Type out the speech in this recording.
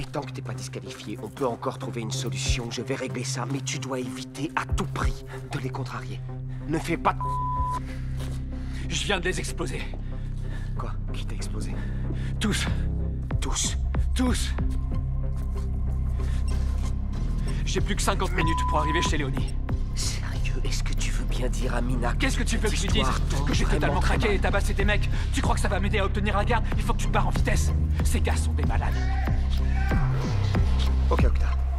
Tant que t'es pas disqualifié, on peut encore trouver une solution. Je vais régler ça, mais tu dois éviter à tout prix de les contrarier. Ne fais pas de... Je viens de les exploser. Quoi? Qui t'a explosé? Tous. Tous. Tous. J'ai plus que 50 minutes pour arriver chez Léonie. Sérieux? Est-ce que tu veux bien dire à Mina... Qu'est-ce que tu veux que je lui dise? Que j'ai totalement craqué et tabassé des mecs? Tu crois que ça va m'aider à obtenir la garde? Il faut que tu te barres en vitesse. Ces gars sont des malades. Ok, Octa.